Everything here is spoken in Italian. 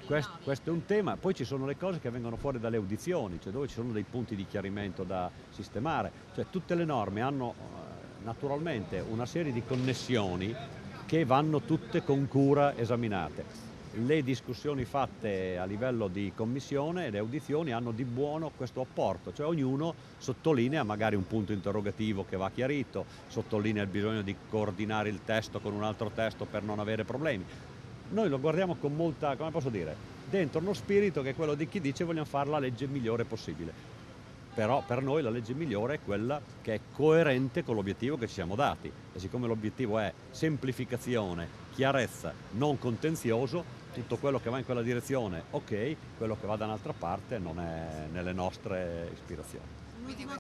questo è un tema, poi ci sono le cose che vengono fuori dalle audizioni, cioè dove ci sono dei punti di chiarimento da sistemare, cioè tutte le norme hanno naturalmente una serie di connessioni che vanno tutte con cura esaminate. Le discussioni fatte a livello di commissione e le audizioni hanno di buono questo apporto, cioè ognuno sottolinea magari un punto interrogativo che va chiarito, sottolinea il bisogno di coordinare il testo con un altro testo per non avere problemi. Noi lo guardiamo con molta, come posso dire, dentro uno spirito che è quello di chi dice vogliamo fare la legge migliore possibile. Però per noi la legge migliore è quella che è coerente con l'obiettivo che ci siamo dati. E siccome l'obiettivo è semplificazione, chiarezza, non contenzioso, tutto quello che va in quella direzione, ok, quello che va da un'altra parte non è nelle nostre ispirazioni. Un'ultima